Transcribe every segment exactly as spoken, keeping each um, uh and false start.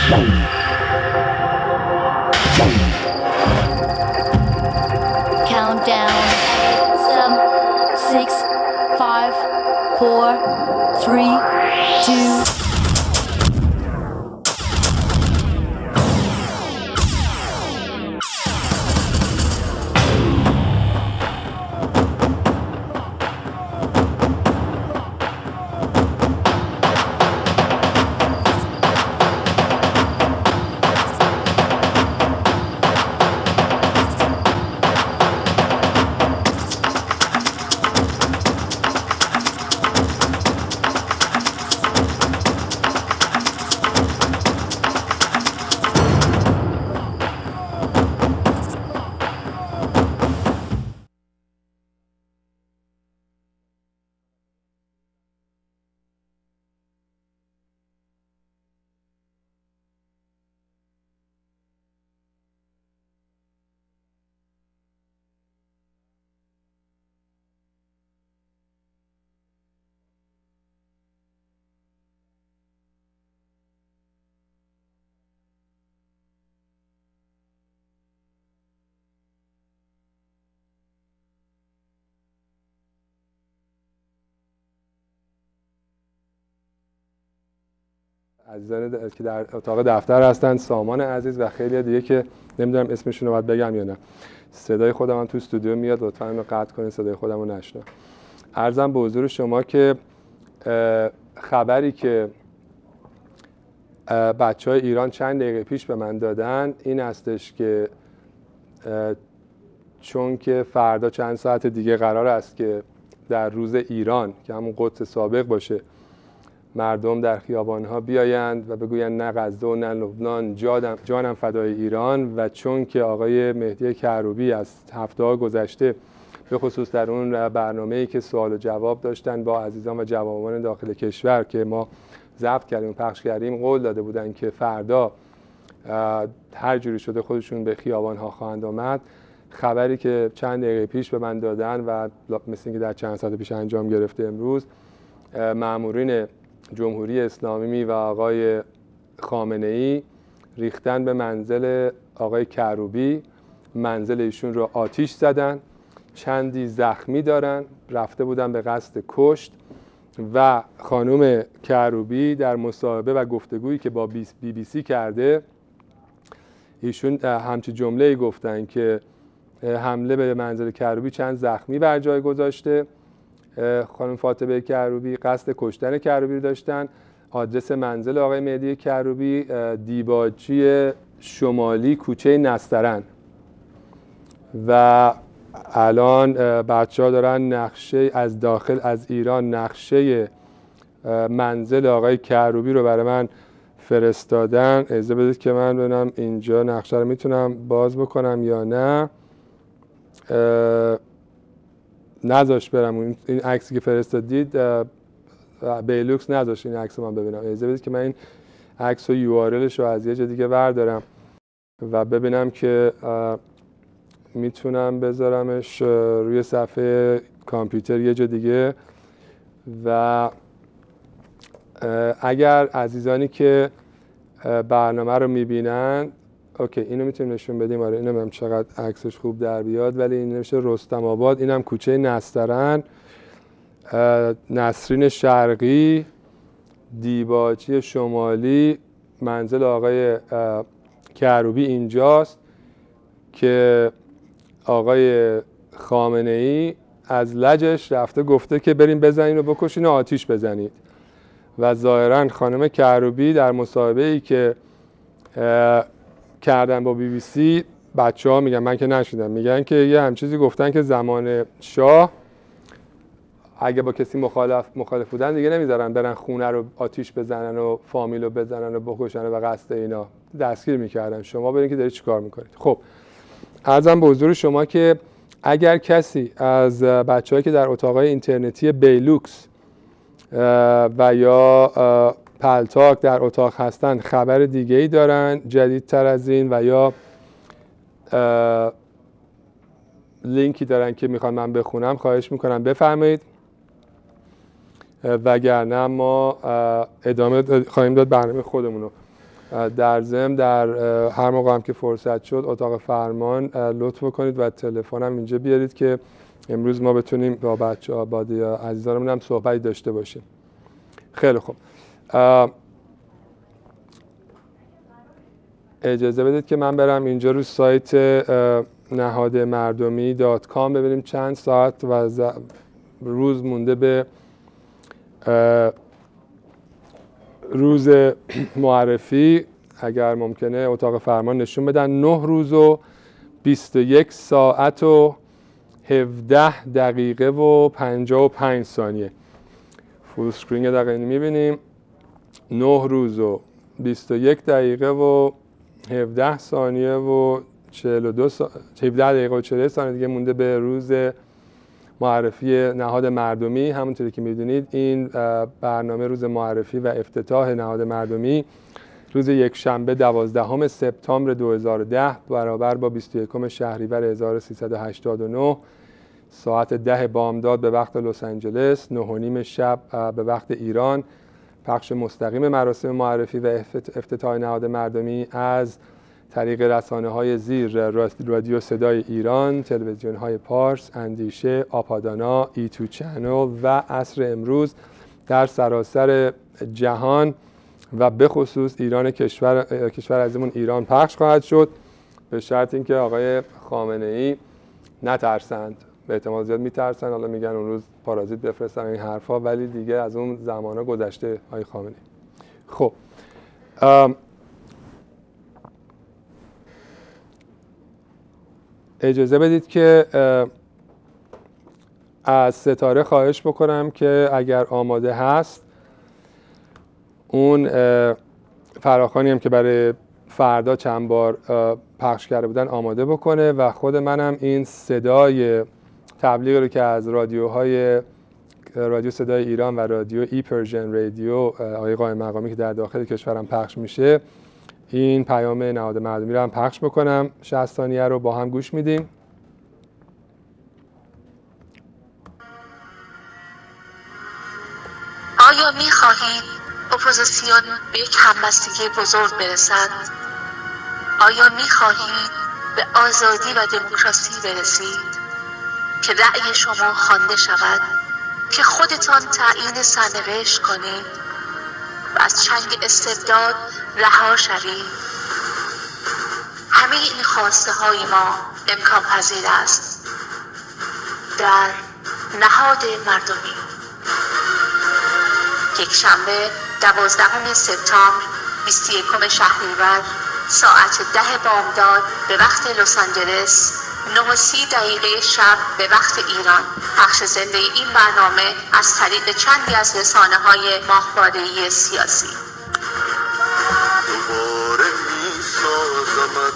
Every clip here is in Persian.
Countdown. Seven, six, five, four, three, two. عزیزان که در اتاق دفتر هستن، سامان عزیز و خیلی دیگه که نمیدونم اسمشون رو باید بگم یا نه. صدای خودم هم تو استودیو میاد، لطفاً اینو قطع کنید، صدای خودم رو نشنوم. عرضم به حضور شما که خبری که بچهای ایران چند دقیقه پیش به من دادن این هستش که چون که فردا چند ساعت دیگه قرار است که در روز ایران که همون قدس سابق باشه، مردم در خیابان‌ها بیایند و بگویند نه غزه و نه لبنان، جانم فدای ایران. و چون که آقای مهدی کروبی از هفته‌ها گذشته به خصوص در اون برنامه‌ای که سوال و جواب داشتن با عزیزان و جوانان داخل کشور که ما ضبط کردیم و پخش کردیم، قول داده بودن که فردا هر جوری شده خودشون به خیابان‌ها خواهند آمد. خبری که چند دقیقه پیش به من دادن و مثل اینکه در چند ساعت پیش انجام گرفته امروز، مامورین جمهوری اسلامی و آقای خامنه‌ای ریختن به منزل آقای کروبی، منزل ایشون رو آتیش زدن، چندی زخمی دارن، رفته بودن به قصد کشت. و خانم کروبی در مصاحبه و گفتگویی که با بی بی سی کرده، ایشون همچین جمله‌ای گفتن که حمله به منزل کروبی چند زخمی بر جای گذاشته. خانم فاطمه کروبی قصد کشتن کروبی رو داشتن. آدرس منزل آقای مهدی کروبی دیباچی شمالی کوچه نسترن. و الان بچه‌ها دارن نقشه از داخل از ایران، نقشه منزل آقای کروبی رو برای من فرستادن. اجازه بدید که من ببینم اینجا نقشه رو میتونم باز بکنم یا نه. نذاش برم این عکسی که فرستادید، بیلوکس نذاش این عکس رو من ببینم. اجازه بدید که من این عکس و یو آر الش رو از یه جا دیگه بردارم و ببینم که میتونم بذارمش روی صفحه کامپیوتر یه جا دیگه. و اگر عزیزانی که برنامه رو میبینن، اوکی اینو میتونیم نشون بدیم. آره اینو هم چقدر عکسش خوب در بیاد. ولی این نمیشه رستم آباد، اینم کوچه نسترن، نسرین شرقی، دیباچی شمالی، منزل آقای کروبی اینجاست که آقای خامنه‌ای از لجش رفته گفته که بریم بزنین و بکشین و آتیش بزنید. و ظاهراً خانم کروبی در مصاحبه‌ای که کردن با بی بی سی، بچه‌ها میگن، من که نشیدم، میگن که یه همچیزی گفتن که زمان شاه اگه با کسی مخالف مخالف بودن دیگه نمیذارن برن خونه رو آتیش بزنن و فامیل رو بزنن و بکشن و قصد اینا، دستگیر میکردن. شما ببینید که دارید چیکار میکنید. خب عرضم به حضور شما که اگر کسی از بچه‌هایی که در اتاقای اینترنتی بیلوکس و یا پلتاک در اتاق هستن خبر دیگه‌ای دارن جدیدتر از این و یا لینکی دارن که میخوان من بخونم، خواهش میکنم بفرمایید، وگرنه ما ادامه خواهیم داد برنامه خودمون رو. در ضمن در هر موقع هم که فرصت شد اتاق فرمان لطف کنید و تلفن هم اینجا بیارید که امروز ما بتونیم با بچه‌ها با عزیزانمون هم صحبتی داشته باشیم. خیلی خوب. اجازه بدید که من برم اینجا رو سایت نهاد مردمی دات کام ببینیم چند ساعت و روز مونده به روز معرفی. اگر ممکنه اتاق فرمان نشون بدن. نه روز و بیست و یک ساعت و هفده دقیقه و پنجاه و پنج ثانیه. فول اسکرین دقیقه میبینیم. نه روز و بیست و یک دقیقه و هفده ثانیه و چهل و دو سا... هفده دقیقه و چهل ثانیه دیگه مونده به روز معرفی نهاد مردمی. همونطوری که میدونید این برنامه روز معرفی و افتتاح نهاد مردمی روز یک شنبه دوازدهم سپتامبر دو هزار و ده برابر با بیست و یکم شهریور هزار و سیصد و هشتاد و نه ساعت ده بامداد به وقت لس آنجلس، نه و نیم شب به وقت ایران، پخش مستقیم مراسم معرفی و افتتاح نهاد مردمی از طریق رسانه‌های زیر: رادیو صدای ایران، تلویزیون‌های پارس، اندیشه، آپادانا، ای تو چنل و عصر امروز در سراسر جهان و به خصوص ایران کشور کشور عزیزمون ایران پخش خواهد شد، به شرط اینکه آقای خامنه‌ای نترسند. به احتمال زیاد میترسن، حالا میگن اون روز پارازیت بفرستن این حرفا، ولی دیگه از اون زمانا گذشته آقای خامنه‌ای. خب اجازه بدید که از ستاره خواهش بکنم که اگر آماده هست اون فراخوانی هم که برای فردا چند بار پخش کرده بودن آماده بکنه و خود منم این صدای تبلیغ رو که از رادیوهای رادیو صدای ایران و رادیو ای پرژن رادیو آقای قائم مقامی که در داخل کشورم پخش میشه، این پیام نهاد مردمی رو هم پخش بکنم. شصت ثانیه رو با هم گوش میدیم. آیا می‌خواهید اپوزیسیون به یک همبستگی بزرگ برسد؟ آیا می‌خواهید به آزادی و دموکراسی برسید؟ که رأی شما خوانده شود، که خودتان تعیین سرنوشت کنید و از چنگ استبداد رها شوید. همه این خواسته های ما امکان پذیر است. در نهاد مردمی یک شنبه دوازدهم سپتامبر بیست و یکم شهریور ساعت ده بامداد به وقت لس آنجلس، نه و سی دقیقه شب به وقت ایران. پخش زنده این برنامه از طریق چندی از رسانه‌های ماهواره‌ای سیاسی. دوباره می‌سازمت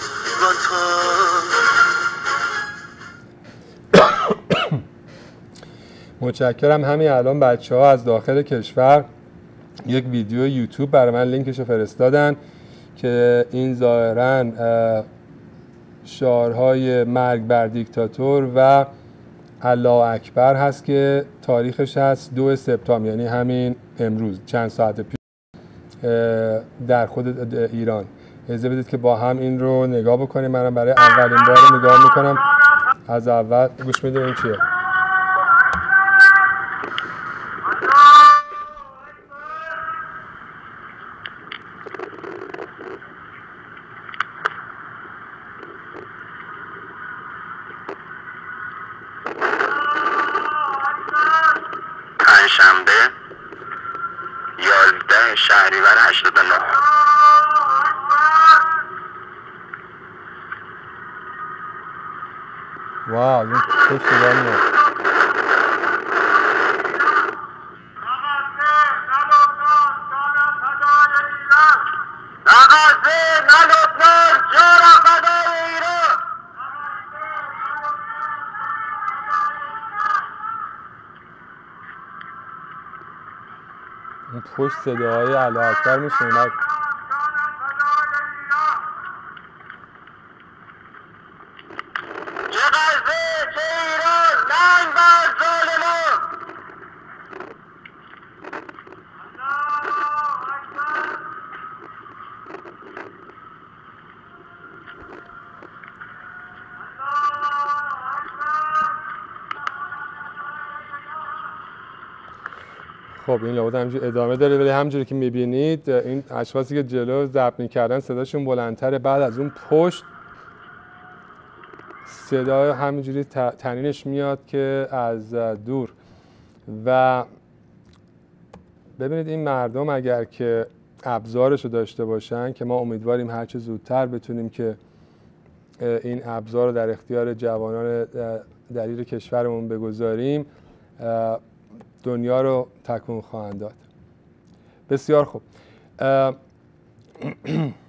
وطن. متشکرم. همین الان بچه‌ها از داخل کشور یک ویدیو یوتیوب برای من لینکش رو فرستادن که این ظاهراً شعارهای مرگ بر دیکتاتور و الله اکبر هست که تاریخش هست دو سپتامبر، یعنی همین امروز چند ساعت پیش در خود ایران. اجازه بدید که با هم این رو نگاه بکنیم. منم برای اولین بار نگاه میکنم. از اول گوش میدیم این چیه. شنبه یازده شهریور هشتاد و نه. واو، این خوش صدا میاد. این پشت صداهای الله اکبر میشنید. خب این لابد همینجور ادامه داره، ولی همونجوری که میبینید این اشخاصی که جلو ضبط میکردن صداشون بلندتره، بعد از اون پشت صدای همینجوری تنینش میاد که از دور. و ببینید این مردم اگر که ابزارشو داشته باشن، که ما امیدواریم هرچه زودتر بتونیم که این ابزار رو در اختیار جوانان دلیر کشورمون بگذاریم، دنیا رو تکون خواهند داد. بسیار خوب.